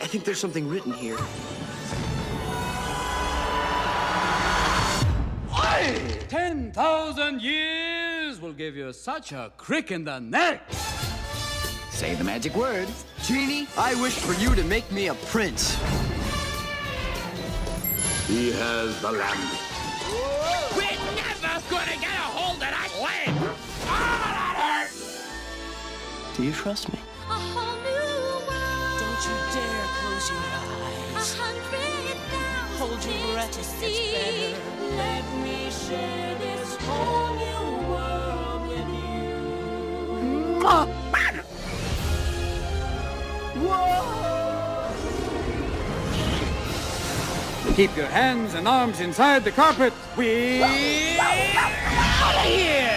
think there's something written here. 10,000 years will give you such a crick in the neck. Say the magic words. Genie, I wish for you to make me a prince. He has the lamp. We're never gonna get a hold of that lamp! Oh, that hurts! Do you trust me? A whole new world. Don't you dare close your eyes. 100,000 Hold your breath, to it's see. better. Let me share this whole new world with you. Keep your hands and arms inside the carpet. We're out of here!